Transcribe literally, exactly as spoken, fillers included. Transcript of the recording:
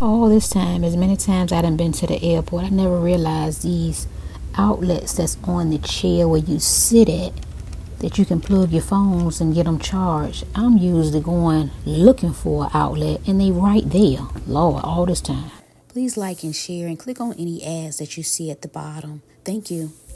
All this time, as many times I done been to the airport, I never realized these outlets that's on the chair where you sit at, that you can plug your phones and get them charged. I'm usually going looking for an outlet and they right there. Lord, all this time. Please like and share and click on any ads that you see at the bottom. Thank you.